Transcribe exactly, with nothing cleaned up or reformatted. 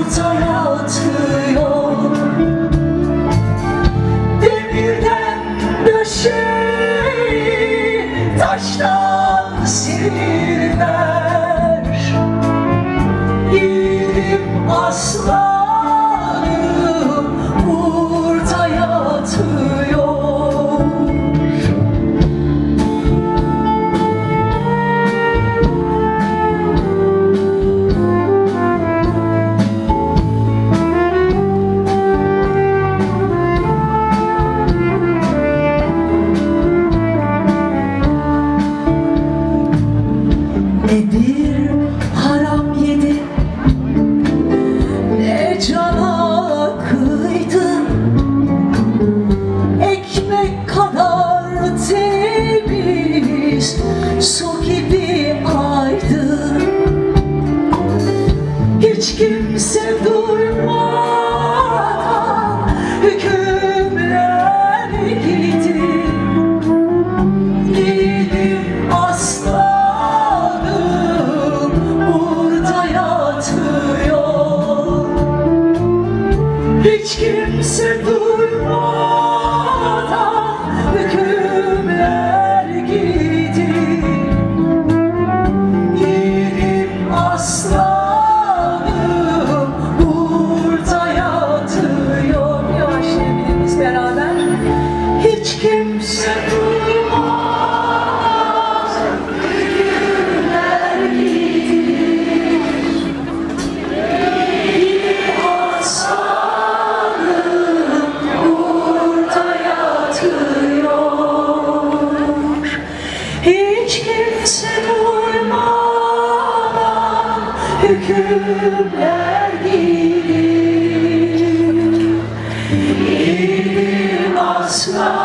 burada yatıyor. Demirden döşeyi taştan sinirler. Yiğidim aslanım burada yatıyor. Ne bir haram yedi, ne cana kıydı. Ekmek kadar temiz, su gibi aydı. Hiç kimse durmadan hükümler gidi. Yiğidim aslanım burada yatıyor. Hiç kimse durmadan hükümler gidi. Yiğidim aslanım burada yatıyor. Yavaşlayabilir miyiz beraber? Hiç kimse durmaz hükümler gidi. Yiğidim aslanım burada yatıyor. Hiç kimse duymadan hükümler gidi. Yiğidim aslanım